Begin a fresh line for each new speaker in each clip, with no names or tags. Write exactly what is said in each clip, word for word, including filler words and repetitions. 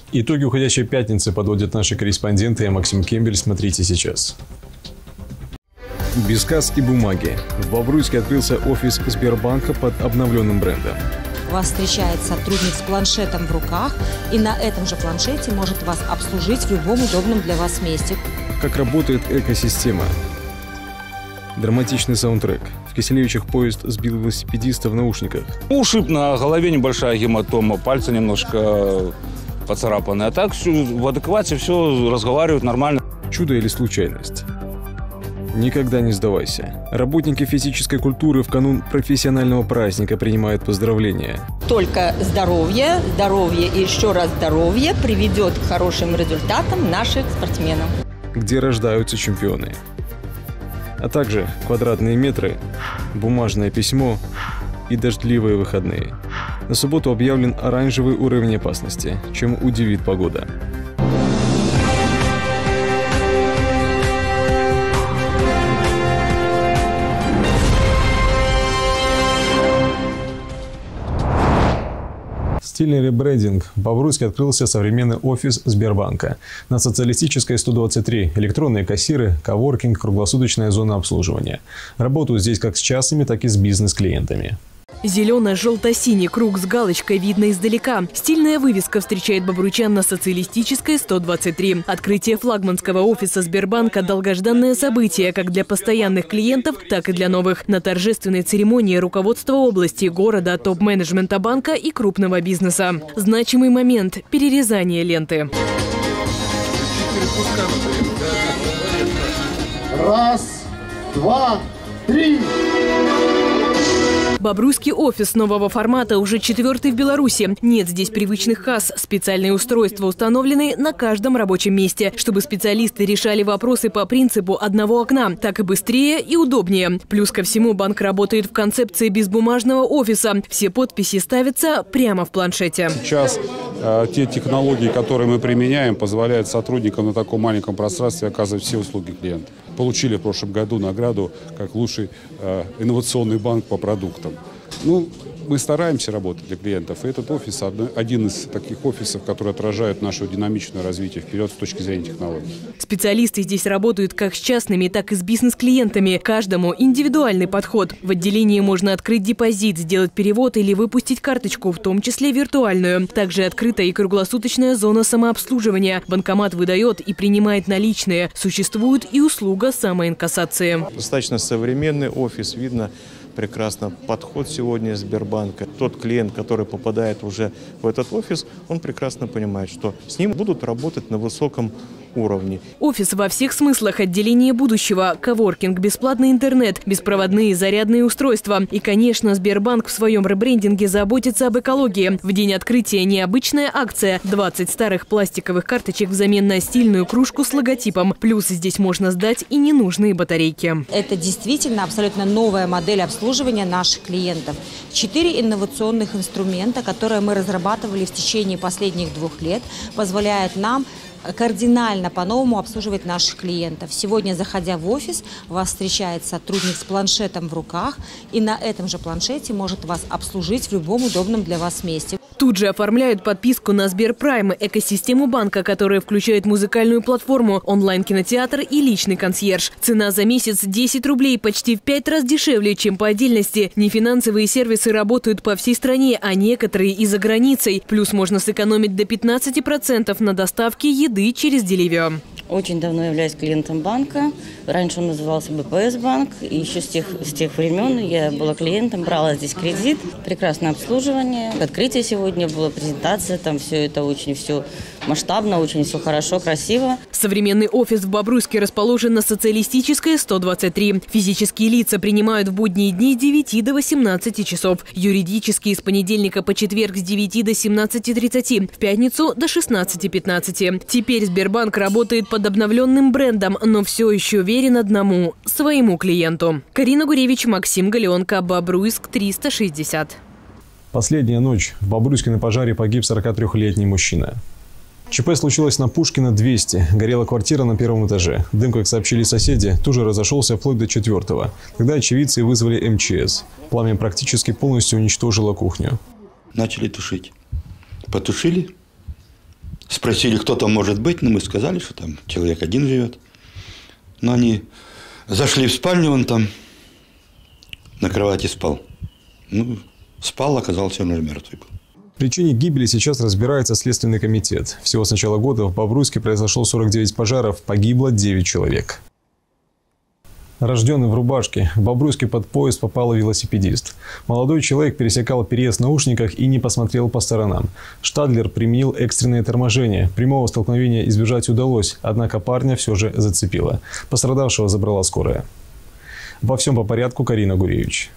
Итоги уходящей пятницы подводят наши корреспонденты. Я Максим Кембель. Смотрите сейчас. Без касс и бумаги. В Бобруйске открылся офис Сбербанка под обновленным брендом.
Вас встречает сотрудник с планшетом в руках, и на этом же планшете может вас обслужить в любом удобном для вас месте.
Как работает экосистема? Драматичный саундтрек. В Киселевичах поезд сбил велосипедиста в наушниках.
Ушиб на голове, небольшая гематома, пальцы немножко поцарапаны. А так все в адеквате, все разговаривают нормально.
Чудо или случайность? Никогда не сдавайся. Работники физической культуры в канун профессионального праздника принимают поздравления.
Только здоровье, здоровье и еще раз здоровье приведет к хорошим результатам наших спортсменов.
Где рождаются чемпионы. А также квадратные метры, бумажное письмо и дождливые выходные. На субботу объявлен оранжевый уровень опасности, чем удивит погода. Стильный ребрендинг. В Бобруйске открылся современный офис Сбербанка. На Социалистической сто двадцать три электронные кассиры, коворкинг, круглосуточная зона обслуживания. Работают здесь как с частными, так и с бизнес-клиентами.
Зелено-желто-синий круг с галочкой видно издалека. Стильная вывеска встречает бобруйчан на Социалистической сто двадцать три. Открытие флагманского офиса Сбербанка – долгожданное событие как для постоянных клиентов, так и для новых. На торжественной церемонии руководство области, города, топ-менеджмента банка и крупного бизнеса. Значимый момент – перерезание ленты.
Раз, два, три.
Бобруйский офис нового формата уже четвертый в Беларуси. Нет здесь привычных касс. Специальные устройства установлены на каждом рабочем месте, чтобы специалисты решали вопросы по принципу одного окна. Так и быстрее и удобнее. Плюс ко всему банк работает в концепции безбумажного офиса. Все подписи ставятся прямо в планшете.
Сейчас э, те технологии, которые мы применяем, позволяют сотрудникам на таком маленьком пространстве оказывать все услуги клиента. Получили в прошлом году награду как лучший э, инновационный банк по продуктам. Ну, мы стараемся работать для клиентов, и этот офис – один из таких офисов, который отражает наше динамичное развитие вперед с точки зрения технологий.
Специалисты здесь работают как с частными, так и с бизнес-клиентами. Каждому индивидуальный подход. В отделении можно открыть депозит, сделать перевод или выпустить карточку, в том числе виртуальную. Также открыта и круглосуточная зона самообслуживания. Банкомат выдает и принимает наличные. Существует и услуга самоинкассации.
Достаточно современный офис, видно прекрасно подход сегодня Сбербанка. Тот клиент, который попадает уже в этот офис, он прекрасно понимает, что с ним будут работать на высоком уровне.
Офис во всех смыслах, отделение будущего, коворкинг, бесплатный интернет, беспроводные зарядные устройства. И, конечно, Сбербанк в своем ребрендинге заботится об экологии. В день открытия необычная акция. двадцать старых пластиковых карточек взамен на стильную кружку с логотипом. Плюс здесь можно сдать и ненужные батарейки.
Это действительно абсолютно новая модель обслуживания наших клиентов. Четыре инновационных инструмента, которые мы разрабатывали в течение последних двух лет, позволяют нам кардинально по-новому обслуживать наших клиентов. Сегодня, заходя в офис, вас встречает сотрудник с планшетом в руках, и на этом же планшете может вас обслужить в любом удобном для вас месте.
Тут же оформляют подписку на Сберпрайм, экосистему банка, которая включает музыкальную платформу, онлайн-кинотеатр и личный консьерж. Цена за месяц десять рублей, почти в пять раз дешевле, чем по отдельности. Нефинансовые сервисы работают по всей стране, а некоторые и за границей. Плюс можно сэкономить до пятнадцати процентов на доставке еды через Деливио.
Очень давно являюсь клиентом банка. Раньше он назывался бэ пэ эс банк. И еще с тех, с тех времен я была клиентом, брала здесь кредит. Прекрасное обслуживание. Открытие сегодня было, презентация. Там все это очень все масштабно, очень все хорошо, красиво.
Современный офис в Бобруйске расположен на Социалистической сто двадцать три. Физические лица принимают в будние дни с девяти до восемнадцати часов. Юридические с понедельника по четверг с девяти до семнадцати тридцати. В пятницу до шестнадцати пятнадцати. Теперь Сбербанк работает под обновленным брендом, но все еще верен одному – своему клиенту. Карина Гуревич, Максим Галеонко, Бобруйск, триста шестьдесят.
Последняя ночь. В Бобруйске на пожаре погиб сорокатрёхлетний мужчина. ЧП случилось на Пушкина, двести. Горела квартира на первом этаже. Дым, как сообщили соседи, тут же разошелся вплоть до четвертого. Тогда очевидцы вызвали эм че эс. Пламя практически полностью уничтожило кухню.
Начали тушить. Потушили. Спрашивали. спросили, кто там может быть, но мы сказали, что там человек один живет. Но они зашли в спальню, он там на кровати спал. Ну, спал, оказался, он уже мертвый был.
В причине гибели сейчас разбирается Следственный комитет. Всего с начала года в Бобруйске произошло сорок девять пожаров, погибло девять человек. Рожденный в Рубашке, в Бобруйске под поезд попал велосипедист. Молодой человек пересекал переезд в наушниках и не посмотрел по сторонам. Штадлер применил экстренное торможение. Прямого столкновения избежать удалось, однако парня все же зацепило. Пострадавшего забрала скорая. Во всем по порядку, Карина Гуревич.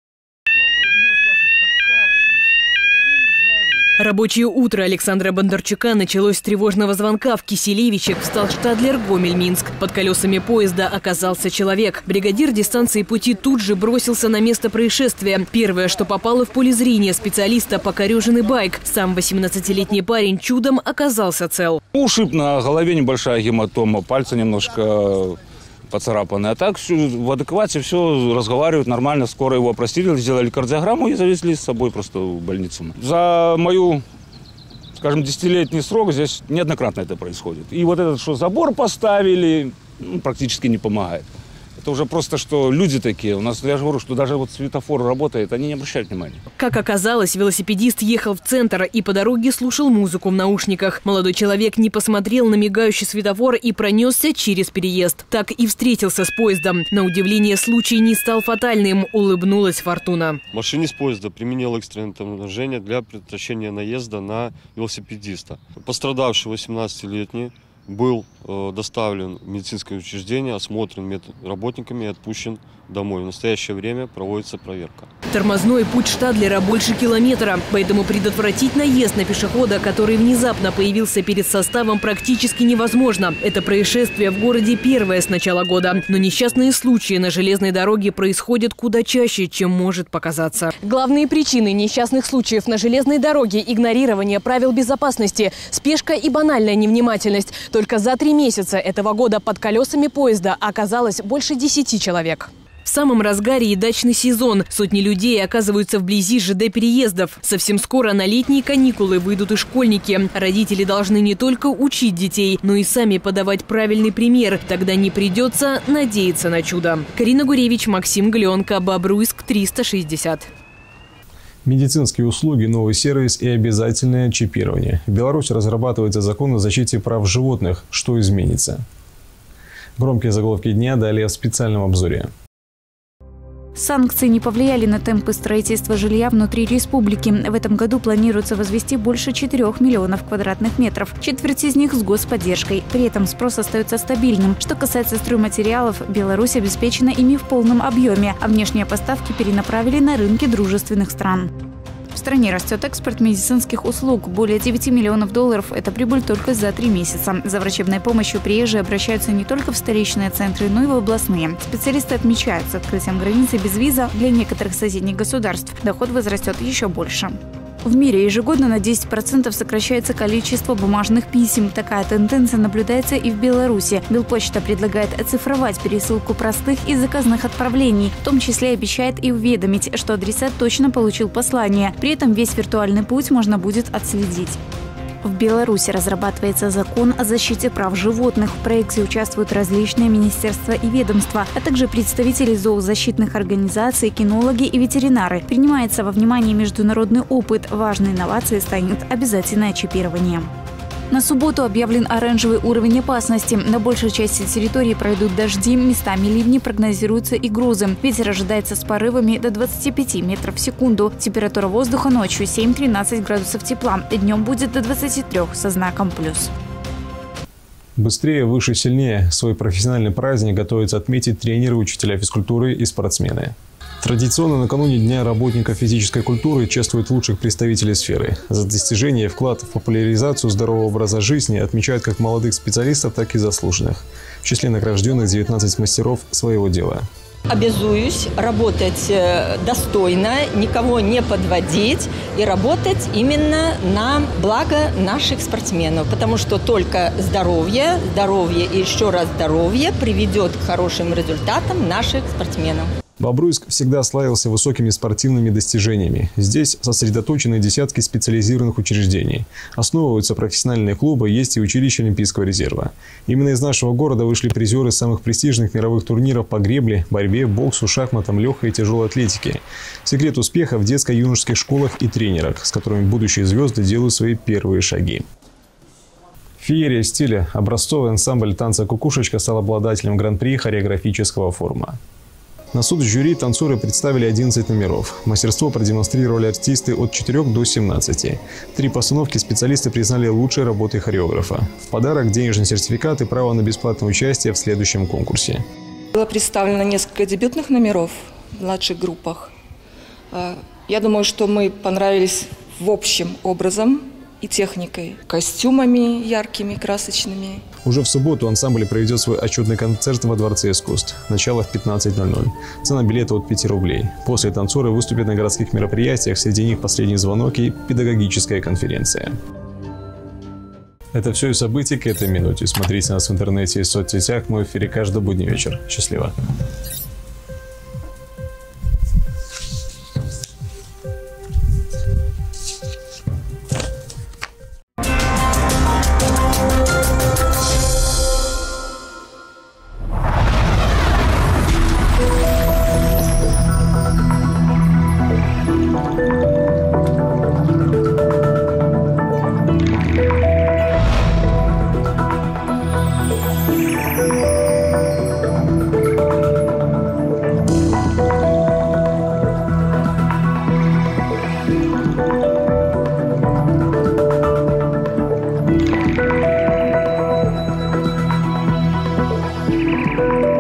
Рабочее утро Александра Бондарчука началось с тревожного звонка. В Киселевичах встал Штадлер Гомель-Минск. Под колесами поезда оказался человек. Бригадир дистанции пути тут же бросился на место происшествия. Первое, что попало в поле зрения специалиста, покореженный байк. Сам восемнадцатилетний парень чудом оказался цел.
Ушиб на голове, небольшая гематома, пальцы немножко поцарапаны. А так все, в адеквате все разговаривают нормально. Скоро его опросили, сделали кардиограмму и завезли с собой просто в больницу. За мою, скажем, десятилетний срок здесь неоднократно это происходит. И вот этот, что забор поставили, ну, практически не помогает. Это уже просто, что люди такие. У нас, я же говорю, что даже вот светофор работает, они не обращают внимания.
Как оказалось, велосипедист ехал в центр и по дороге слушал музыку в наушниках. Молодой человек не посмотрел на мигающий светофор и пронесся через переезд. Так и встретился с поездом. На удивление, случай не стал фатальным, улыбнулась фортуна.
Машинист поезда применил экстренное торможение для предотвращения наезда на велосипедиста. Пострадавший восемнадцатилетний был э, доставлен в медицинское учреждение, осмотрен медработниками и отпущен домой. В настоящее время проводится проверка.
Тормозной путь Штадлера больше километра, поэтому предотвратить наезд на пешехода, который внезапно появился перед составом, практически невозможно. Это происшествие в городе первое с начала года. Но несчастные случаи на железной дороге происходят куда чаще, чем может показаться. Главные причины несчастных случаев на железной дороге – игнорирование правил безопасности, спешка и банальная невнимательность. Только за три месяца этого года под колесами поезда оказалось больше десяти человек. В самом разгаре и дачный сезон. Сотни людей оказываются вблизи ЖД-переездов. Совсем скоро на летние каникулы выйдут и школьники. Родители должны не только учить детей, но и сами подавать правильный пример. Тогда не придется надеяться на чудо. Карина Гуревич, Максим Галенко, Бобруйск, триста шестьдесят.
Медицинские услуги, новый сервис и обязательное чипирование. В Беларуси разрабатывается закон о защите прав животных. Что изменится? Громкие заголовки дня далее в специальном обзоре.
Санкции не повлияли на темпы строительства жилья внутри республики. В этом году планируется возвести больше четырёх миллионов квадратных метров. Четверть из них с господдержкой. При этом спрос остается стабильным. Что касается стройматериалов, Беларусь обеспечена ими в полном объеме, а внешние поставки перенаправили на рынки дружественных стран. В стране растет экспорт медицинских услуг. Более девяти миллионов долларов – это прибыль только за три месяца. За врачебной помощью приезжие обращаются не только в столичные центры, но и в областные. Специалисты отмечают, с открытием границы без виза для некоторых соседних государств доход возрастет еще больше. В мире ежегодно на десять процентов сокращается количество бумажных писем. Такая тенденция наблюдается и в Беларуси. Белпочта предлагает оцифровать пересылку простых и заказных отправлений. В том числе обещает и уведомить, что адресат точно получил послание. При этом весь виртуальный путь можно будет отследить. В Беларуси разрабатывается закон о защите прав животных. В проекте участвуют различные министерства и ведомства, а также представители зоозащитных организаций, кинологи и ветеринары. Принимается во внимание международный опыт. Важной инновацией станет обязательное чипирование. На субботу объявлен оранжевый уровень опасности. На большей части территории пройдут дожди, местами ливни, прогнозируются и грозы. Ветер ожидается с порывами до двадцати пяти метров в секунду. Температура воздуха ночью семь-тринадцать градусов тепла. Днем будет до двадцати трёх со знаком плюс.
Быстрее, выше, сильнее. Свой профессиональный праздник готовятся отметить тренеры, учителя физкультуры и спортсмены. Традиционно накануне Дня работника физической культуры чествуют лучших представителей сферы. За достижение и вклад в популяризацию здорового образа жизни отмечают как молодых специалистов, так и заслуженных. В числе награжденных девятнадцать мастеров своего дела.
Обязуюсь работать достойно, никого не подводить и работать именно на благо наших спортсменов. Потому что только здоровье, здоровье и еще раз здоровье приведет к хорошим результатам наших спортсменов.
Бобруйск всегда славился высокими спортивными достижениями. Здесь сосредоточены десятки специализированных учреждений. Основываются профессиональные клубы, есть и училище Олимпийского резерва. Именно из нашего города вышли призеры самых престижных мировых турниров по гребле, борьбе, боксу, шахматам, легкой и тяжелой атлетике. Секрет успеха в детско-юношеских школах и тренерах, с которыми будущие звезды делают свои первые шаги. Феерия стиля. Образцовый ансамбль танца «Кукушечка» стал обладателем гран-при хореографического форума. На суд жюри танцоры представили одиннадцать номеров. Мастерство продемонстрировали артисты от четырёх до семнадцати. Три постановки специалисты признали лучшей работой хореографа. В подарок денежный сертификат и право на бесплатное участие в следующем конкурсе.
Было представлено несколько дебютных номеров в младших группах. Я думаю, что мы понравились в общем образом и техникой, костюмами яркими, красочными.
Уже в субботу ансамбль проведет свой отчетный концерт во Дворце искусств. Начало в пятнадцать ноль ноль. Цена билета от пяти рублей. После танцоры выступят на городских мероприятиях, среди них последний звонок и педагогическая конференция. Это все и события к этой минуте. Смотрите нас в интернете и в соцсетях. Мы в эфире каждый будний вечер. Счастливо.
Thank you.